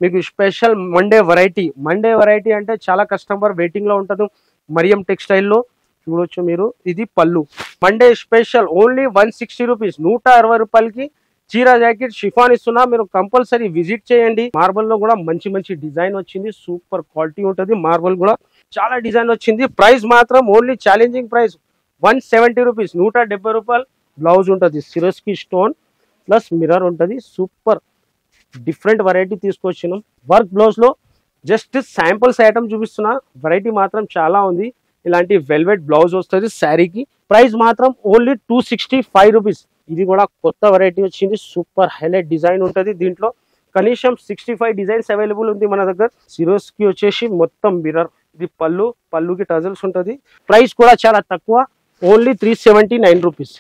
మీకు special Monday variety అంటే చాలా కస్టమర్ వెయిటింగ్ లో ఉంటుంది మరియం టెక్స్టైల్ లో చూడొచ్చు మీరు. ఇది పళ్ళు మండే స్పెషల్ ఓన్లీ 160 రూపీస్ 160 రూపాయలకి చీరా జాకెట్ షిఫాన్ ఇస్తున్నా. మీరు కంపల్సరీ విజిట్ చేయండి. మార్బల్ లో కూడా మంచి మంచి డిజైన్ వచ్చింది, సూపర్ క్వాలిటీ ఉంటుంది. మార్బల్ కూడా చాలా డిజైన్ వచ్చింది. ప్రైస్ మాత్రం ఓన్లీ ఛాలెంజింగ్ ప్రైస్ 170 రూపీస్ 170 రూపాయలు. బ్లౌజ్ ఉంటుంది సిరోస్కి స్టోన్ ప్లస్ మిర్రర్ ఉంటుంది. సూపర్ డిఫరెంట్ వెరైటీ తీసుకొచ్చినాం. వర్క్ బ్లౌజ్ లో జస్ట్ శాంపుల్స్ ఐటమ్ చూపిస్తున్నా, వెరైటీ మాత్రం చాలా ఉంది. ఇలాంటి వెల్వెట్ బ్లౌజ్ వస్తుంది శారీకి. ప్రైస్ మాత్రం ఓన్లీ 265 రూపీస్. ఇది కూడా కొత్త వెరైటీ వచ్చింది, సూపర్ హైలైట్ డిజైన్ ఉంటుంది. దీంట్లో కనీసం 65 డిజైన్స్ అవైలబుల్ ఉంది మన దగ్గర. సిరోస్కి వచ్చేసి మొత్తం మిర్రర్. ఇది పళ్ళుకి టజల్స్ ఉంటుంది. ప్రైస్ కూడా చాలా తక్కువ, only 379 rupees.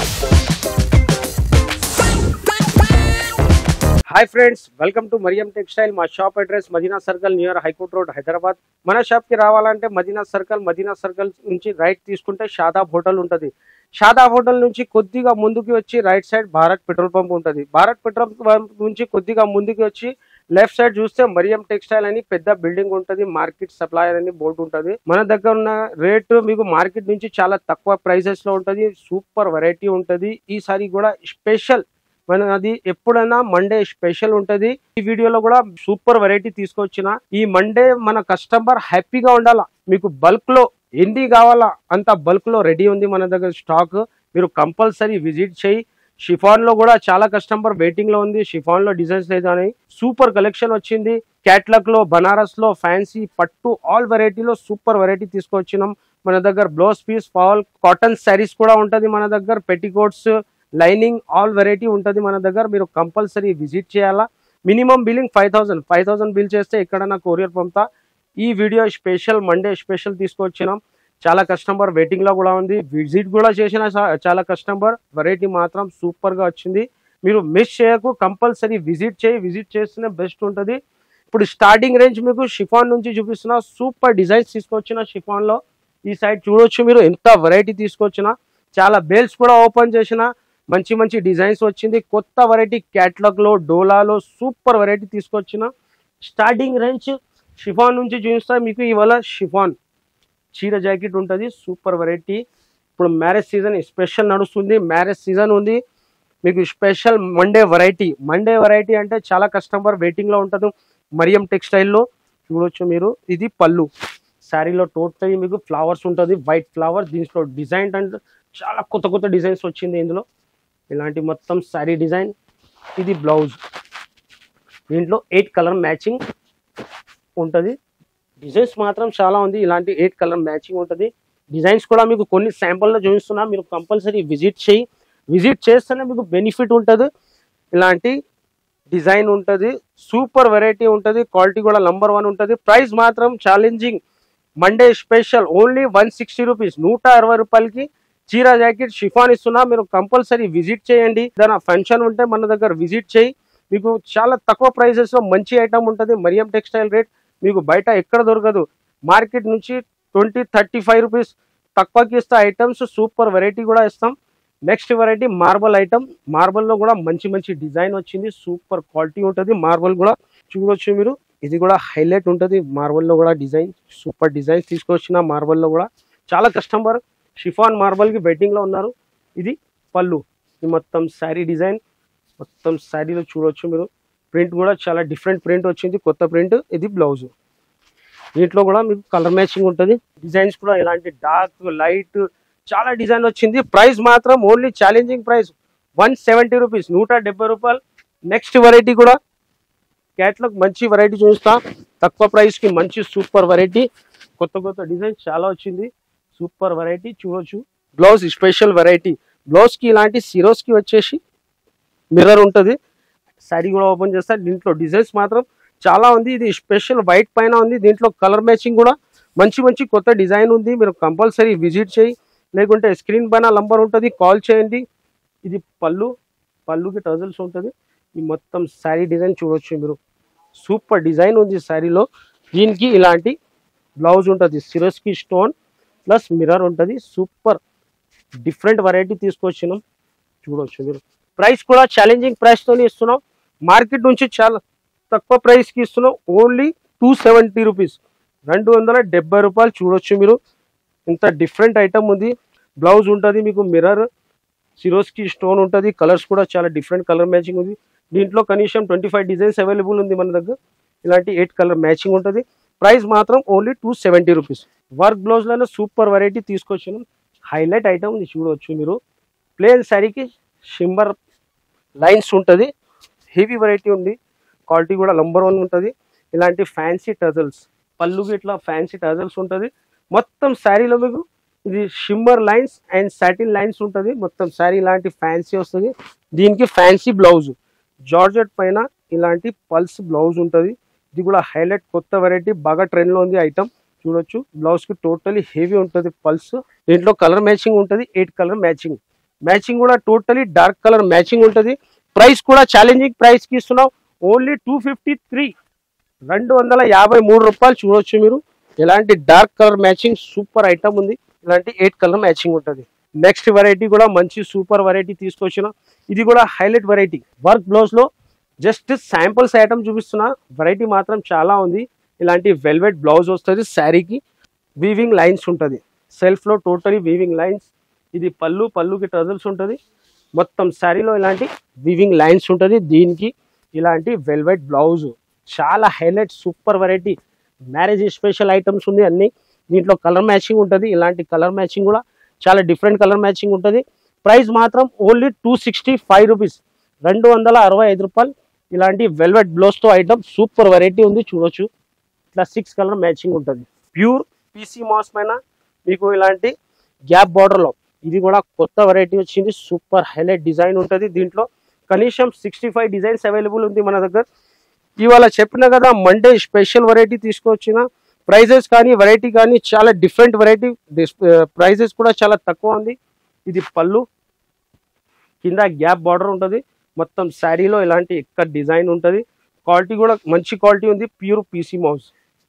Hi friends, welcome to Mariam textile. మా shop address Madina circle near high court road Hyderabad. మన షాప్ కి రావాలంటే మదీనా సర్కిల్ నుంచి రైట్ తీసుకుంటే షాదాబ్ హోటల్ ఉంటుంది. షాదాబ్ హోటల్ నుంచి కొద్దిగా ముందుకి వచ్చి right side Bharat petrol pump ఉంటుంది. భారత్ పెట్రోల్ పంప్ నుంచి కొద్దిగా ముందుకి వచ్చి లెఫ్ట్ సైడ్ చూస్తే మరియం టెక్స్టైల్ అని పెద్ద బిల్డింగ్ ఉంటుంది. మార్కెట్ సప్లయర్ అని బోర్డు ఉంటుంది. మన దగ్గర ఉన్న రేటు మీకు మార్కెట్ నుంచి చాలా తక్కువ ప్రైసెస్ లో ఉంటుంది. సూపర్ వెరైటీ ఉంటుంది. ఈసారి కూడా స్పెషల్ మనది ఎప్పుడైనా మండే స్పెషల్ ఉంటది. ఈ వీడియోలో కూడా సూపర్ వెరైటీ తీసుకొచ్చిన. ఈ మండే మన కస్టమర్ హ్యాపీగా ఉండాలా. మీకు బల్క్ లో ఎన్ని కావాలా అంత బల్క్ లో రెడీ ఉంది మన దగ్గర స్టాక్. మీరు కంపల్సరీ విజిట్ చేయి. షిఫాన్ లో కూడా చాలా కస్టమర్ వెయిటింగ్ లో ఉంది. షిఫాన్ లో డిజైన్స్ లేదా అని సూపర్ కలెక్షన్ వచ్చింది. క్యాట్లాగ్ లో, బనారస్ లో, ఫ్యాన్సీ, పట్టు ఆల్ వెరైటీలో సూపర్ వెరైటీ తీసుకొచ్చినాం. మన దగ్గర blouse piece, fall, cotton saris కూడా ఉంటది మన దగ్గర. పెట్టికోట్స్, లైనింగ్ ఆల్ వెరైటీ ఉంటుంది మన దగ్గర. మీరు కంపల్సరీ విజిట్ చేయాలా. మినిమం బిల్లింగ్ 5000 బిల్ చేస్తే ఎక్కడన్నా కొరియర్ పంపుతా. ఈ వీడియో స్పెషల్ మండే స్పెషల్ తీసుకొచ్చినాం. చాలా కస్టమర్ వెయిటింగ్ లో కూడా ఉంది. విజిట్ కూడా చేసిన చాలా కస్టమర్. వెరైటీ మాత్రం సూపర్ గా వచ్చింది. మీరు మిస్ చేయకు, కంపల్సరీ విజిట్ చేస్తేనే బెస్ట్ ఉంటుంది. ఇప్పుడు స్టార్టింగ్ రేంజ్ మీకు షిఫాన్ నుంచి చూపిస్తున్నా. సూపర్ డిజైన్స్ తీసుకొచ్చిన షిఫాన్ లో. ఈ సైడ్ చూడొచ్చు మీరు ఎంత వెరైటీ తీసుకొచ్చిన. చాలా బేల్స్ కూడా ఓపెన్ చేసిన. మంచి డిజైన్స్ వచ్చింది. కొత్త వెరైటీ క్యాట్లాగ్ లో, డోలాలో సూపర్ వెరైటీ తీసుకొచ్చిన. స్టార్టింగ్ రేంజ్ షిఫాన్ నుంచి చూపిస్తా మీకు. ఇవాళ షిఫాన్ చీర జాకెట్ ఉంటుంది. Super variety. ఇప్పుడు మ్యారేజ్ సీజన్ స్పెషల్ నడుస్తుంది. మ్యారేజ్ సీజన్ ఉంది. మీకు స్పెషల్ మండే వెరైటీ అంటే చాలా కస్టమర్ వెయిటింగ్ లో ఉంటుంది మరియం టెక్స్టైల్లో. చూడొచ్చు మీరు. ఇది పళ్ళు. శారీలో టోటల్ మీకు ఫ్లవర్స్ ఉంటుంది, వైట్ ఫ్లవర్. దీంట్లో డిజైన్ అంటే చాలా కొత్త డిజైన్స్ వచ్చింది ఇందులో. ఇలాంటి మొత్తం శారీ డిజైన్. ఇది బ్లౌజ్. దీంట్లో 8 కలర్ మ్యాచింగ్ ఉంటుంది. డిజైన్స్ మాత్రం చాలా ఉంది. ఇలాంటి 8 కలర్ మ్యాచింగ్ ఉంటుంది. డిజైన్స్ కూడా మీకు కొన్ని శాంపుల్లో చూపిస్తున్నా. మీరు కంపల్సరీ విజిట్ చేస్తేనే మీకు బెనిఫిట్ ఉంటుంది. ఇలాంటి డిజైన్ ఉంటుంది. సూపర్ వెరైటీ ఉంటుంది. క్వాలిటీ కూడా నంబర్ 1 ఉంటుంది. ప్రైస్ మాత్రం challenging. Monday special only 160 rupees 160 రూపాయలకి చీరా జాకెట్ షిఫాన్ ఇస్తున్నా. మీరు కంపల్సరీ విజిట్ చేయండి. ఏదైనా ఫంక్షన్ ఉంటే మన దగ్గర విజిట్ చేయి. మీకు చాలా తక్కువ ప్రైసెస్ లో మంచి ఐటమ్ ఉంటుంది. మరియం టెక్స్టైల్ రేట్ మీకు బయట ఎక్కడ దొరకదు. మార్కెట్ నుంచి 20-35 రూపీస్ తక్కువకి ఇస్తా ఐటమ్స్. సూపర్ వెరైటీ కూడా ఇస్తాం. Next variety marble item. Marble లో కూడా మంచి డిజైన్ వచ్చింది. సూపర్ క్వాలిటీ ఉంటుంది. మార్బల్ కూడా చూడొచ్చు మీరు. ఇది కూడా హైలైట్ ఉంటుంది. మార్బల్ లో కూడా డిజైన్ సూపర్ డిజైన్స్ తీసుకొచ్చిన. మార్బల్ లో కూడా చాలా కస్టమర్ షిఫాన్ మార్బల్ కి వెయిటింగ్ లో ఉన్నారు. ఇది పళ్ళు. ఇది మొత్తం శారీ డిజైన్. మొత్తం శారీలో చూడొచ్చు మీరు. ప్రింట్ కూడా చాలా డిఫరెంట్ ప్రింట్ వచ్చింది, కొత్త ప్రింట్. ఇది బ్లౌజ్. దీంట్లో కూడా మీకు కలర్ మ్యాచింగ్ ఉంటుంది. డిజైన్స్ కూడా ఇలాంటి డార్క్, లైట్ చాలా డిజైన్ వచ్చింది. ప్రైస్ మాత్రం ఓన్లీ ఛాలెంజింగ్ ప్రైస్ 170 రూపీస్ 170 రూపాయలు. నెక్స్ట్ వెరైటీ కూడా క్యాట్లాగ్ మంచి వెరైటీ చూస్తా. తక్కువ ప్రైస్ కి మంచి సూపర్ వెరైటీ. కొత్త డిజైన్ చాలా వచ్చింది. సూపర్ వెరైటీ చూడొచ్చు. Blouse special variety. బ్లౌజ్ కి ఇలాంటి సిరోస్ కి వచ్చేసి మిర్రర్ ఉంటుంది. శారీ కూడా ఓపెన్ చేస్తా. దీంట్లో డిజైన్స్ మాత్రం చాలా ఉంది. ఇది స్పెషల్ వైట్ పైన ఉంది. దీంట్లో కలర్ మ్యాచింగ్ కూడా మంచి కొత్త డిజైన్ ఉంది. మీరు కంపల్సరీ విజిట్ చేయి. లేకుంటే స్క్రీన్ పైన నంబర్ ఉంటుంది, కాల్ చేయండి. ఇది పళ్ళుకి టజల్స్ ఉంటుంది. ఈ మొత్తం శారీ డిజైన్ చూడొచ్చు మీరు. సూపర్ డిజైన్ ఉంది శారీలో. దీనికి ఇలాంటి బ్లౌజ్ ఉంటుంది. సిరోస్కి స్టోన్ ప్లస్ మిర్రర్ ఉంటుంది. సూపర్ డిఫరెంట్ వెరైటీ తీసుకొచ్చినాం. చూడొచ్చు మీరు. ప్రైస్ కూడా ఛాలెంజింగ్ ప్రైస్ తోనే ఇస్తున్నాం. మార్కెట్ నుంచి చాలా తక్కువ ప్రైస్కి ఇస్తున్నాం. ఓన్లీ 270 రూపీస్, 270 రూపాయలు. చూడొచ్చు మీరు, ఇంత డిఫరెంట్ ఐటమ్ ఉంది. బ్లౌజ్ ఉంటుంది మీకు మిర్రర్, సిరోస్కి స్టోన్ ఉంటుంది. కలర్స్ కూడా చాలా డిఫరెంట్ కలర్ మ్యాచింగ్ ఉంది. దీంట్లో కనీసం 25 డిజైన్స్ అవైలబుల్ ఉంది మన దగ్గర. ఇలాంటి 8 కలర్ మ్యాచింగ్ ఉంటుంది. ప్రైస్ మాత్రం ఓన్లీ 270 రూపీస్. వర్క్ బ్లౌజ్లలో సూపర్ వెరైటీ తీసుకొచ్చాను. హైలైట్ ఐటమ్ ఉంది చూడవచ్చు మీరు. ప్లేన్ శారీకి షిమ్మర్ లైన్స్ ఉంటుంది. హెవీ వెరైటీ ఉంది. క్వాలిటీ కూడా నంబర్ 1 ఉంటుంది. ఇలాంటి ఫ్యాన్సీ టజల్స్, పళ్ళుకి ఇట్లా ఫ్యాన్సీ టజల్స్ ఉంటుంది. మొత్తం శారీలో మీకు ఇది shimmer lines and satin lines ఉంటుంది. మొత్తం శారీ ఇలాంటి ఫ్యాన్సీ వస్తుంది. దీనికి ఫ్యాన్సీ బ్లౌజ్, జార్జెట్ పైన ఇలాంటి పల్స్ బ్లౌజ్ ఉంటుంది. ఇది కూడా హైలైట్ కొత్త వెరైటీ, బాగా ట్రెండ్లో ఉంది ఐటమ్. చూడొచ్చు, బ్లౌజ్కి టోటలీ హెవీ ఉంటుంది పల్స్. దీంట్లో కలర్ మ్యాచింగ్ ఉంటుంది, 8 కలర్ మ్యాచింగ్. మ్యాచింగ్ కూడా టోటలీ డార్క్ కలర్ మ్యాచింగ్ ఉంటుంది. ప్రైస్ కూడా ఛాలెంజింగ్ ప్రైస్కి ఇస్తున్నాం. ఓన్లీ 253, 253 రూపాయలు. చూడొచ్చు మీరు, ఇలాంటి dark colour matching super item ఉంది. ఇలాంటి 8 కలర్ మ్యాచింగ్ ఉంటుంది. నెక్స్ట్ వెరైటీ కూడా మంచి సూపర్ వెరైటీ తీసుకొచ్చిన. ఇది కూడా హైలైట్ వెరైటీ. వర్క్ బ్లౌజ్ లో జస్ట్ శాంపుల్స్ ఐటమ్ చూపిస్తున్నా, వెరైటీ మాత్రం చాలా ఉంది. ఇలాంటి వెల్వెట్ బ్లౌజ్ వస్తుంది. శారీకి వీవింగ్ లైన్స్ ఉంటుంది. సెల్ఫ్ లో టోటలీ వీవింగ్ లైన్స్. ఇది పళ్ళు, పళ్ళుకి టజల్స్ ఉంటుంది. మొత్తం శారీలో ఇలాంటి వీవింగ్ లైన్స్ ఉంటుంది. దీనికి ఇలాంటి వెల్వెట్ బ్లౌజ్, చాలా highlight super variety. Marriage special items ఉంది అన్ని. దీంట్లో కలర్ మ్యాచింగ్ ఉంటుంది. ఇలాంటి కలర్ మ్యాచింగ్ కూడా చాలా డిఫరెంట్ కలర్ మ్యాచింగ్ ఉంటుంది. ప్రైస్ మాత్రం ఓన్లీ 265 రూపీస్, 265 రూపాయలు. ఇలాంటి వెల్వెట్ బ్లౌజ్తో ఐటమ్ సూపర్ వెరైటీ ఉంది. చూడొచ్చు, ఇట్లా 6 కలర్ మ్యాచింగ్ ఉంటుంది. ప్యూర్ పీసీ మాస్ పైన మీకు ఇలాంటి గ్యాప్ బార్డర్లో ఇది కూడా కొత్త వెరైటీ వచ్చింది. సూపర్ హైలైట్ డిజైన్ ఉంటుంది. దీంట్లో కనీసం 65 డిజైన్స్ అవైలబుల్ ఉంది మన దగ్గర. ఇవాళ చెప్పిన కదా మండే స్పెషల్ వెరైటీ తీసుకొచ్చిన. ప్రైజెస్ కానీ వెరైటీ కానీ చాలా డిఫరెంట్ వెరైటీ. ప్రైజెస్ కూడా చాలా తక్కువ ఉంది. ఇది పళ్ళు, కింద గ్యాప్ బార్డర్ ఉంటుంది. మొత్తం శారీలో ఇలాంటి ఎక్కడ డిజైన్ ఉంటుంది. క్వాలిటీ కూడా మంచి క్వాలిటీ ఉంది. ప్యూర్ పీసీ మౌస్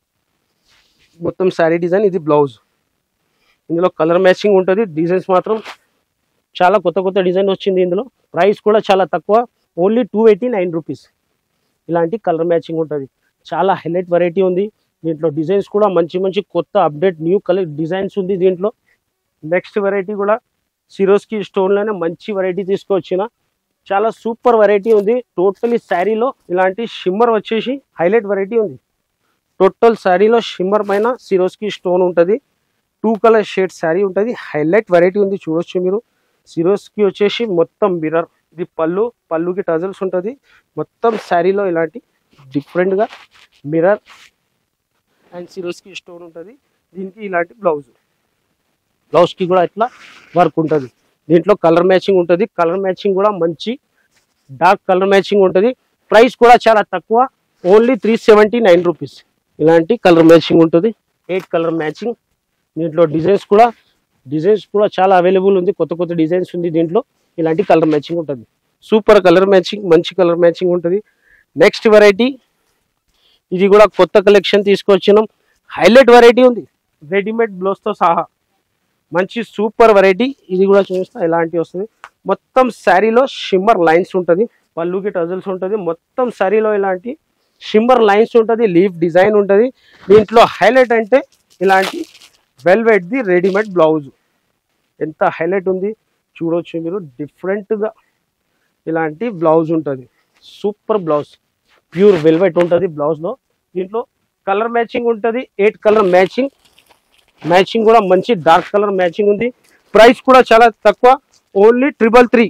మొత్తం శారీ డిజైన్. ఇది బ్లౌజ్. ఇందులో కలర్ మ్యాచింగ్ ఉంటుంది. డిజైన్స్ మాత్రం చాలా కొత్త కొత్త డిజైన్ వచ్చింది ఇందులో. ప్రైస్ కూడా చాలా తక్కువ, ఓన్లీ 289 రూపీస్. ఇలాంటి కలర్ మ్యాచింగ్ ఉంటుంది. చాలా హైలైట్ వెరైటీ ఉంది. దీంట్లో డిజైన్స్ కూడా మంచి మంచి కొత్త అప్డేట్ న్యూ కలర్ డిజైన్స్ ఉంది దీంట్లో. నెక్స్ట్ వెరైటీ కూడా సిరోస్కి స్టోన్లోనే మంచి వెరైటీ తీసుకొచ్చిన. చాలా సూపర్ వెరైటీ ఉంది. టోటలీ శారీలో ఇలాంటి షిమ్మర్ వచ్చేసి హైలైట్ వెరైటీ ఉంది. టోటల్ శారీలో షిమ్మర్ పైన సిరోస్కి స్టోన్ ఉంటుంది. 2 కలర్ షేడ్ శారీ ఉంటుంది. హైలైట్ వెరైటీ ఉంది. చూడొచ్చు మీరు, సిరోస్కి వచ్చేసి మొత్తం మిర్రర్. ఇది పళ్ళు, పళ్ళుకి టజల్స్ ఉంటుంది. మొత్తం శారీలో ఇలాంటి డిఫరెంట్గా మిర్రర్ అండ్ సిరోస్కి స్టోన్ ఉంటుంది. దీనికి ఇలాంటి బ్లౌజ్, బ్లౌజ్కి కూడా ఇట్లా వర్క్ ఉంటుంది. దీంట్లో కలర్ మ్యాచింగ్ ఉంటుంది. కలర్ మ్యాచింగ్ కూడా మంచి డార్క్ కలర్ మ్యాచింగ్ ఉంటుంది. ప్రైస్ కూడా చాలా తక్కువ, ఓన్లీ 379 రూపీస్. ఇలాంటి కలర్ మ్యాచింగ్ ఉంటుంది. 8 కలర్ మ్యాచింగ్. దీంట్లో డిజైన్స్ కూడా చాలా అవైలబుల్ ఉంది. కొత్త కొత్త డిజైన్స్ ఉంది దీంట్లో. ఇలాంటి కలర్ మ్యాచింగ్ ఉంటుంది. సూపర్ కలర్ మ్యాచింగ్, మంచి కలర్ మ్యాచింగ్ ఉంటుంది. నెక్స్ట్ వెరైటీ ఇది కూడా కొత్త కలెక్షన్ తీసుకొచ్చినాం. హైలైట్ వెరైటీ ఉంది. రెడీమేడ్ బ్లౌజ్తో సహా మంచి సూపర్ వెరైటీ. ఇది కూడా చూపిస్తా ఎలాంటి వస్తుంది. మొత్తం శారీలో షిమ్మర్ లైన్స్ ఉంటుంది. పళ్ళుకి టజల్స్ ఉంటుంది. మొత్తం శారీలో ఇలాంటి షిమ్మర్ లైన్స్ ఉంటుంది. లీఫ్ డిజైన్ ఉంటుంది. దీంట్లో హైలైట్ అంటే ఇలాంటి వెల్వెట్ ది రెడీమేడ్ బ్లౌజ్. ఎంత హైలైట్ ఉంది చూడవచ్చు మీరు. డిఫరెంట్గా ఇలాంటి బ్లౌజ్ ఉంటుంది. సూపర్ బ్లౌజ్, ప్యూర్ వెల్వెట్ ఉంటుంది బ్లౌజ్లో. దీంట్లో కలర్ మ్యాచింగ్ ఉంటుంది. 8 కలర్ మ్యాచింగ్. మ్యాచింగ్ కూడా మంచి డార్క్ కలర్ మ్యాచింగ్ ఉంది. ప్రైస్ కూడా చాలా తక్కువ, ఓన్లీ 333,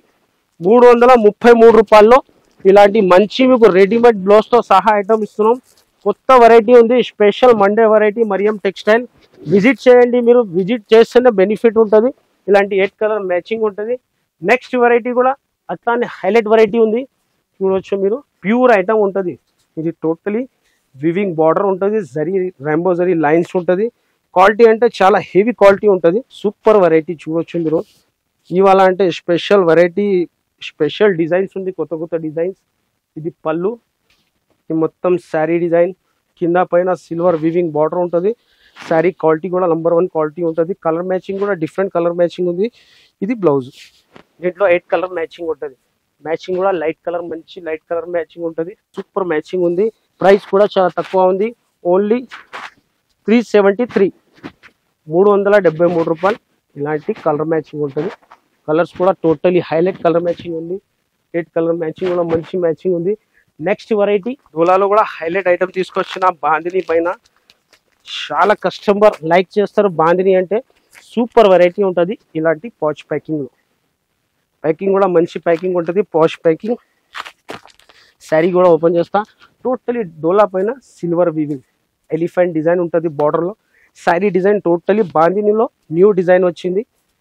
333 రూపాయల్లో ఇలాంటి మంచి మీకు రెడీమేడ్ బ్లౌజ్తో సహా ఐటమ్ ఇస్తున్నాం. కొత్త వెరైటీ ఉంది. Special Monday variety Mariam textile. Visit చేయండి. మీరు విజిట్ చేస్తేనే బెనిఫిట్ ఉంటుంది. ఇలాంటి 8 కలర్ మ్యాచింగ్ ఉంటుంది. నెక్స్ట్ వెరైటీ కూడా అట్లానే హైలైట్ వెరైటీ ఉంది. చూడవచ్చు మీరు, ప్యూర్ ఐటమ్ ఉంటుంది. ఇది టోటలీ వివింగ్ బార్డర్ ఉంటుంది. జరీ రెయిన్బో జరీ లైన్స్ ఉంటుంది. క్వాలిటీ అంటే చాలా హెవీ క్వాలిటీ ఉంటుంది. సూపర్ వెరైటీ చూడవచ్చు మీరు. ఇవాళ అంటే స్పెషల్ వెరైటీ, స్పెషల్ డిజైన్స్ ఉంది. కొత్త కొత్త డిజైన్స్. ఇది పళ్ళు, ఈ మొత్తం శారీ డిజైన్. కింద పైన సిల్వర్ వివింగ్ బార్డర్ ఉంటుంది. శారీ క్వాలిటీ కూడా నంబర్ 1 క్వాలిటీ ఉంటుంది. కలర్ మ్యాచింగ్ కూడా డిఫరెంట్ కలర్ మ్యాచింగ్ ఉంది. ఇది బ్లౌజ్. దీంట్లో 8 కలర్ మ్యాచింగ్ ఉంటుంది. మ్యాచింగ్ కూడా లైట్ కలర్, మంచి లైట్ కలర్ మ్యాచింగ్ ఉంటుంది. సూపర్ మ్యాచింగ్ ఉంది. ప్రైస్ కూడా చాలా తక్కువ ఉంది. ఓన్లీ 373, 373 రూపాయలు. ఇలాంటి కలర్ మ్యాచింగ్ ఉంటుంది. కలర్స్ కూడా టోటలీ హైలైట్ కలర్ మ్యాచింగ్ ఉంది. 8 కలర్ మ్యాచింగ్ కూడా మంచి మ్యాచింగ్ ఉంది. నెక్స్ట్ వెరైటీ డోలాలో కూడా హైలైట్ ఐటమ్ తీసుకొచ్చిన బాందిని పైన. చాలా కస్టమర్ లైక్ చేస్తారు. బాందిని అంటే సూపర్ వెరైటీ ఉంటుంది. ఇలాంటి పాచ్ ప్యాకింగ్లో ప్యాకింగ్ కూడా మంచి ప్యాకింగ్ ఉంటుంది. Patch packing. శారీ కూడా ఓపెన్ చేస్తా. టోటలీ డోలా పైన సిల్వర్ వీవింగ్ ఎలిఫెంట్ డిజైన్ ఉంటుంది బార్డర్లో. శారీ డిజైన్ టోటలీ బాందినిలో న్యూ డిజైన్ వచ్చింది.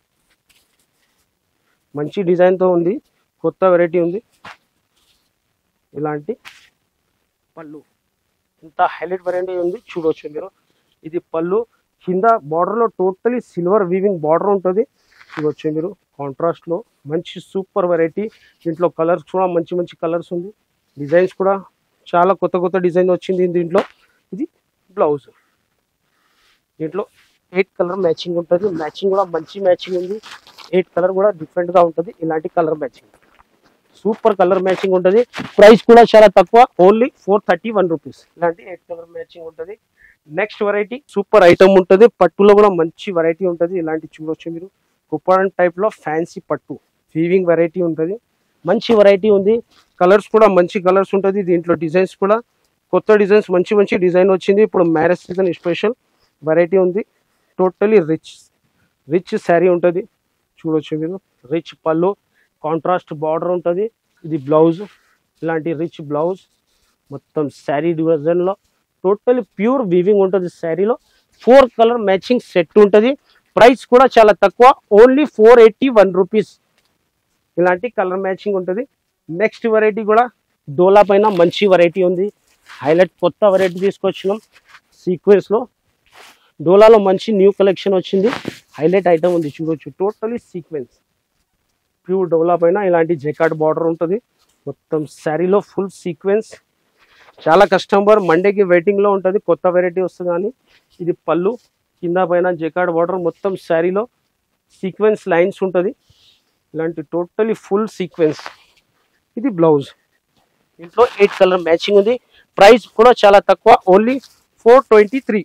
మంచి డిజైన్తో ఉంది. కొత్త వెరైటీ ఉంది. ఇలాంటి పళ్ళు ఇంత హైలైట్ వెరైటీ ఉంది. చూడవచ్చు మీరు. ఇది పళ్ళు. కింద బార్డర్లో టోటలీ సిల్వర్ వీవింగ్ బార్డర్ ఉంటుంది. చూడవచ్చు మీరు. కాంట్రాస్ట్లో మంచి సూపర్ వెరైటీ. దీంట్లో కలర్స్ కూడా మంచి మంచి కలర్స్ ఉంది. డిజైన్స్ కూడా చాలా కొత్త కొత్త డిజైన్ వచ్చింది దీంట్లో. ఇది బ్లౌజ్. దీంట్లో 8 కలర్ మ్యాచింగ్ ఉంటుంది. మ్యాచింగ్ కూడా మంచి మ్యాచింగ్ ఉంది. 8 కలర్ కూడా డిఫరెంట్గా ఉంటుంది. ఇలాంటి colour matching super colour matching ఉంటుంది. ప్రైస్ కూడా చాలా తక్కువ. Only 431 rupees. ఇలాంటి 8 కలర్ మ్యాచింగ్ ఉంటుంది. నెక్స్ట్ వెరైటీ సూపర్ ఐటమ్ ఉంటుంది. పట్టులో కూడా మంచి వెరైటీ ఉంటుంది. ఇలాంటి చూడవచ్చు మీరు. కుప్పన్ టైప్లో ఫ్యాన్సీ పట్టు వీవింగ్ వెరైటీ ఉంటుంది. మంచి వెరైటీ ఉంది. కలర్స్ కూడా మంచి కలర్స్ ఉంటుంది. దీంట్లో డిజైన్స్ కూడా కొత్త డిజైన్స్ మంచి మంచి డిజైన్ వచ్చింది. ఇప్పుడు మ్యారేజ్ సీజన్ స్పెషల్ వెరైటీ ఉంది. టోటలీ రిచ్ శారీ ఉంటుంది. చూడవచ్చు మీరు. రిచ్ పళ్ళు, కాంట్రాస్ట్ బార్డర్ ఉంటుంది. ఇది బ్లౌజ్. ఇలాంటి రిచ్ బ్లౌజ్. మొత్తం శారీ డిజైన్లో టోటలీ ప్యూర్ వీవింగ్ ఉంటుంది. శారీలో 4 కలర్ మ్యాచింగ్ సెట్ ఉంటుంది. ప్రైస్ కూడా చాలా తక్కువ. Only 481 rupees. ఇలాంటి కలర్ మ్యాచింగ్ ఉంటుంది. నెక్స్ట్ వెరైటీ కూడా డోలా పైన మంచి వెరైటీ ఉంది. హైలైట్ కొత్త వెరైటీ తీసుకొచ్చినాం. సీక్వెన్స్లో డోలాలో మంచి న్యూ కలెక్షన్ వచ్చింది. హైలైట్ ఐటమ్ ఉంది. చూడవచ్చు. టోటలీ సీక్వెన్స్ ప్యూర్ డోలా పైన ఇలాంటి జెకార్డ్ బార్డర్ ఉంటుంది. మొత్తం శారీలో ఫుల్ సీక్వెన్స్. చాలా కస్టమర్ మండేకి వెయిటింగ్లో ఉంటుంది. కొత్త వెరైటీ వస్తుంది అని. ఇది పళ్ళు. కింద పైన జెకార్డ్ బార్డర్. మొత్తం శారీలో సీక్వెన్స్ లైన్స్ ఉంటుంది. ఇలాంటి టోటలీ ఫుల్ సీక్వెన్స్. ఇది బ్లౌజ్. ఇంట్లో 8 కలర్ మ్యాచింగ్ ఉంది. ప్రైస్ కూడా చాలా తక్కువ. ఓన్లీ 423,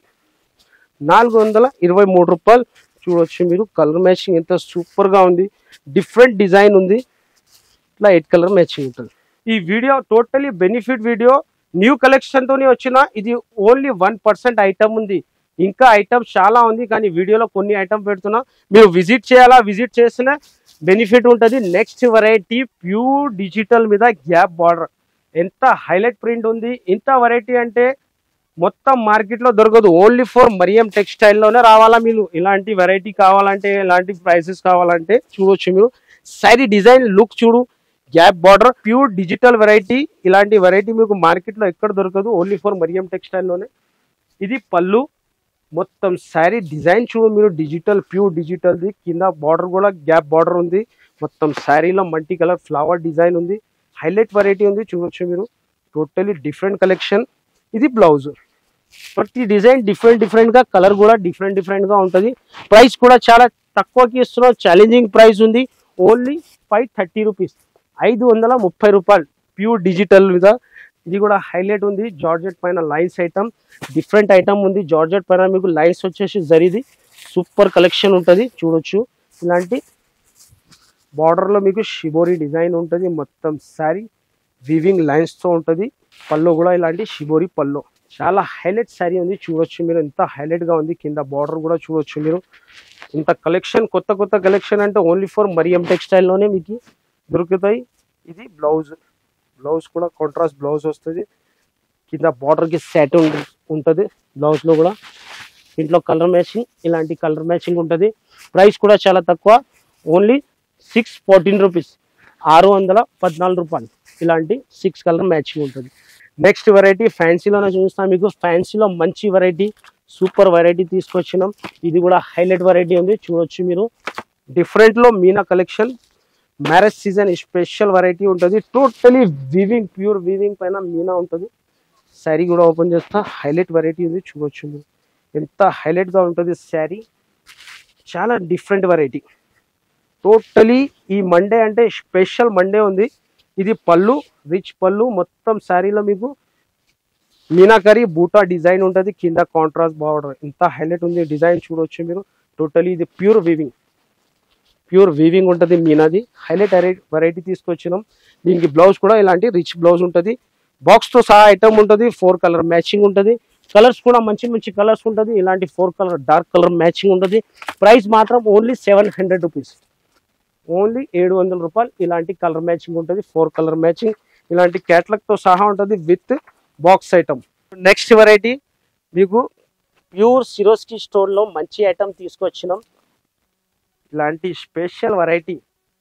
423 రూపాయలు. చూడవచ్చు మీరు. కలర్ మ్యాచింగ్ ఎంత సూపర్గా ఉంది. డిఫరెంట్ డిజైన్ ఉంది. ఇట్లా 8 కలర్ మ్యాచింగ్ ఉంటుంది. ఈ video totally benefit video. New కలెక్షన్తోనే వచ్చిన. ఇది ఓన్లీ 1% ఐటమ్ ఉంది. ఇంకా ఐటమ్ చాలా ఉంది కానీ వీడియోలో కొన్ని ఐటమ్ పెడుతున్నా. మీరు విజిట్ చేయాలా. విజిట్ చేసిన బెనిఫిట్ ఉంటుంది. నెక్స్ట్ వెరైటీ ప్యూర్ డిజిటల్ మీద గ్యాప్ బార్డర్. ఎంత హైలైట్ ప్రింట్ ఉంది. ఇంత వెరైటీ అంటే మొత్తం మార్కెట్లో దొరకదు. ఓన్లీ ఫర్ మరియం టెక్స్టైల్లోనే రావాలా మీరు. ఇలాంటి వెరైటీ కావాలంటే, ఇలాంటి ప్రైసెస్ కావాలంటే చూడవచ్చు మీరు. శారీ డిజైన్ లుక్ చూడు. Gap border pure digital variety. ఇలాంటి వెరైటీ మీకు మార్కెట్లో ఎక్కడ దొరకదు. ఓన్లీ ఫర్ మరియం టెక్స్టైల్లోనే. ఇది పళ్ళు. మొత్తం శారీ డిజైన్ చూడు మీరు. డిజిటల్ ప్యూర్ డిజిటల్ది. కింద బార్డర్ కూడా గ్యాప్ బార్డర్ ఉంది. మొత్తం శారీలో మల్టీ కలర్ ఫ్లవర్ డిజైన్ ఉంది. హైలైట్ వెరైటీ ఉంది. చూడవచ్చు మీరు. Totally different collection. ఇది బ్లౌజ్. ప్రతి డిజైన్ డిఫరెంట్గా, కలర్ కూడా డిఫరెంట్గా ఉంటుంది. ప్రైస్ కూడా చాలా తక్కువకి ఇస్తున్నాం. ఛాలెంజింగ్ ప్రైస్ ఉంది. Only 530 rupees. 530 రూపాయలు. ప్యూర్ డిజిటల్ మీద. ఇది కూడా హైలైట్ ఉంది. జార్జెట్ పైన లైన్స్ ఐటమ్. డిఫరెంట్ ఐటమ్ ఉంది. జార్జెట్ పైన మీకు లైన్స్ వచ్చేసి జరిది. సూపర్ కలెక్షన్ ఉంటుంది. చూడొచ్చు. ఇలాంటి బార్డర్లో మీకు షిబోరి డిజైన్ ఉంటుంది. మొత్తం శారీ వీవింగ్ లైన్స్తో ఉంటుంది. పళ్ళు కూడా ఇలాంటి షిబోరి పళ్ళు. చాలా హైలైట్ శారీ ఉంది. చూడొచ్చు మీరు. ఎంత హైలైట్గా ఉంది. కింద బార్డర్ కూడా చూడొచ్చు మీరు. ఇంత కలెక్షన్, కొత్త కలెక్షన్ అంటే ఓన్లీ ఫర్ మరియం టెక్స్టైల్లోనే మీకు దొరుకుతాయి. ఇది బ్లౌజ్. బ్లౌజ్ కూడా కాంట్రాస్ట్ బ్లౌజ్ వస్తుంది. కింద బార్డర్కి సెట్ ఉంటుంది బ్లౌజ్లో కూడా. ఇంట్లో కలర్ మ్యాచింగ్. ఇలాంటి కలర్ మ్యాచింగ్ ఉంటుంది. ప్రైస్ కూడా చాలా తక్కువ. Only 614 rupees. 614 రూపాయలు. ఇలాంటి 6 కలర్ మ్యాచింగ్ ఉంటుంది. నెక్స్ట్ వెరైటీ ఫ్యాన్సీలోనే చూపిస్తాను మీకు. ఫ్యాన్సీలో మంచి వెరైటీ, సూపర్ వెరైటీ తీసుకొచ్చినాం. ఇది కూడా హైలైట్ వెరైటీ ఉంది. చూడొచ్చు మీరు. డిఫరెంట్లో meena collection. Marriage season special variety ఉంటుంది. టోటలీ వీవింగ్, ప్యూర్ వీవింగ్ పైన మీనా ఉంటుంది. శారీ కూడా ఓపెన్ చేస్తా. హైలైట్ వెరైటీ ఉంది. చూడొచ్చు మీరు. ఎంత హైలైట్గా ఉంటుంది శారీ. చాలా డిఫరెంట్ వెరైటీ. టోటలీ ఈ మండే అంటే స్పెషల్ మండే ఉంది. ఇది పళ్ళు, రిచ్ పళ్ళు. మొత్తం శారీలో మీకు మీనాకరీ బూటా డిజైన్ ఉంటుంది, కింద కాంట్రాస్ట్ బార్డర్. ఇంత హైలైట్ ఉంది డిజైన్ చూడొచ్చు మీరు. టోటలీ ఇది ప్యూర్ వీవింగ్ ఉంటుంది మీనాది. హైలైట్ వెరైటీ తీసుకొచ్చినాం. దీనికి బ్లౌజ్ కూడా ఇలాంటి రిచ్ బ్లౌజ్ ఉంటుంది. బాక్స్ తో సహా ఐటమ్ ఉంటుంది. 4 కలర్ మ్యాచింగ్ ఉంటుంది. కలర్స్ కూడా మంచి మంచి కలర్స్ ఉంటుంది. ఇలాంటి 4 కలర్ డార్క్ కలర్ మ్యాచింగ్ ఉంటుంది. ప్రైస్ మాత్రం ఓన్లీ 700 రూపీస్, ఓన్లీ 700 రూపాయలు. ఇలాంటి కలర్ మ్యాచింగ్ ఉంటుంది. 4 కలర్ మ్యాచింగ్ ఇలాంటి క్యాటలాగ్ తో సహా ఉంటుంది with box item. Next variety మీకు ప్యూర్ సిరోస్కి స్టోన్ లో మంచి ఐటమ్ తీసుకొచ్చినాం. ఇలాంటి స్పెషల్ వెరైటీ,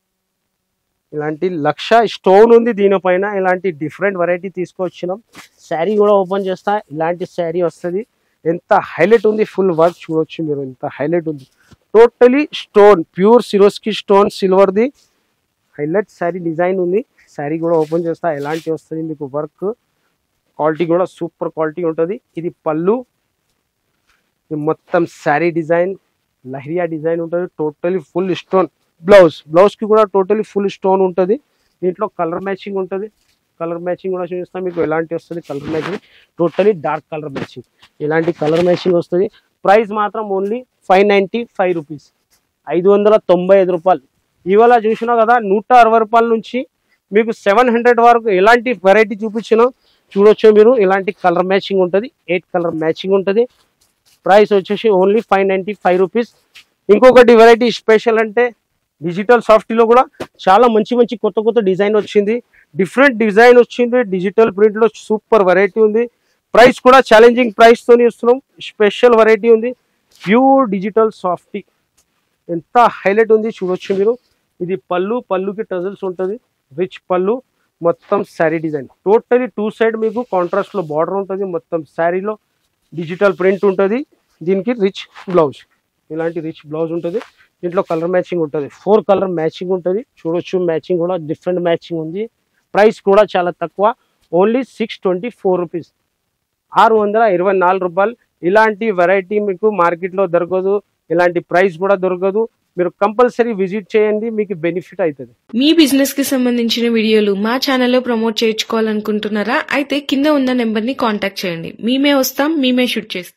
ఇలాంటి లక్ష స్టోన్ ఉంది దీనిపైన. ఇలాంటి డిఫరెంట్ వెరైటీ తీసుకొచ్చినాం. శారీ కూడా ఓపెన్ చేస్తా, ఇలాంటి శారీ వస్తుంది. ఎంత హైలైట్ ఉంది, ఫుల్ వర్క్ చూడొచ్చు మీరు. ఎంత హైలైట్ ఉంది. Totally stone, pure Swarovski stone సిల్వర్ది హైలైట్ శారీ డిజైన్ ఉంది. శారీ కూడా ఓపెన్ చేస్తా, ఎలాంటి వస్తుంది మీకు వర్క్. క్వాలిటీ కూడా సూపర్ క్వాలిటీ ఉంటుంది. ఇది పళ్ళు, మొత్తం శారీ డిజైన్ లహరియా డిజైన్ ఉంటుంది. Totally full stone. బ్లౌజ్ కి కూడా టోటలీ ఫుల్ స్టోన్ ఉంటుంది. దీంట్లో కలర్ మ్యాచింగ్ ఉంటుంది. కలర్ మ్యాచింగ్ కూడా చూపిస్తాం మీకు ఎలాంటి వస్తుంది. Colour matching totally dark colour matching, ఇలాంటి కలర్ మ్యాచింగ్ వస్తుంది. ప్రైస్ మాత్రం ఓన్లీ 595 రూపీస్, 595 రూపాయలు. ఇవాళ చూసినా కదా 160 రూపాయల నుంచి మీకు 700 వరకు ఎలాంటి వెరైటీ చూపించినా చూడొచ్చు మీరు. ఇలాంటి కలర్ మ్యాచింగ్ ఉంటుంది. 8 కలర్ మ్యాచింగ్ ఉంటుంది. ప్రైస్ వచ్చేసి ఓన్లీ 595 రూపీస్. ఇంకొకటి వెరైటీ స్పెషల్ అంటే డిజిటల్ సాఫ్టీలో కూడా చాలా మంచి మంచి కొత్త డిజైన్ వచ్చింది. డిఫరెంట్ డిజైన్ వచ్చింది. డిజిటల్ ప్రింట్ లో సూపర్ వెరైటీ ఉంది. ప్రైస్ కూడా ఛాలెంజింగ్ ప్రైస్ తోని ఇస్తున్నాం. స్పెషల్ వెరైటీ ఉంది. ప్యూర్ డిజిటల్ సాఫ్టీ ఎంత హైలైట్ ఉంది చూడొచ్చు మీరు. ఇది పళ్ళుకి టజల్స్ ఉంటుంది. రిచ్ పళ్ళు, మొత్తం శారీ డిజైన్ టోటలీ 2 సైడ్ మీకు కాంట్రాస్ట్ లో బార్డర్ ఉంటుంది. మొత్తం శారీలో డిజిటల్ ప్రింట్ ఉంటుంది. దీనికి రిచ్ బ్లౌజ్, ఇలాంటి రిచ్ బ్లౌజ్ ఉంటుంది. దీంట్లో కలర్ మ్యాచింగ్ ఉంటుంది. 4 కలర్ మ్యాచింగ్ ఉంటుంది. చూడొచ్చు మ్యాచింగ్ కూడా డిఫరెంట్ మ్యాచింగ్ ఉంది. ప్రైస్ కూడా చాలా తక్కువ, ఓన్లీ 624 రూపీస్, 624 రూపాయలు. ఇలాంటి వెరైటీ మీకు మార్కెట్లో దొరకదు, ఇలాంటి ప్రైస్ కూడా దొరకదు. మీరు కంపల్సరీ విజిట్ చేయండి, మీకు బెనిఫిట్ అవుతుంది. మీ బిజినెస్ కి సంబంధించిన వీడియోలు మా ఛానల్లో ప్రమోట్ చేయించుకోవాలనుకుంటున్నారా? అయితే కింద ఉన్న నెంబర్ ని కాంటాక్ట్ చేయండి. మేమే వస్తాం, మేమే షూట్ చేస్తాం.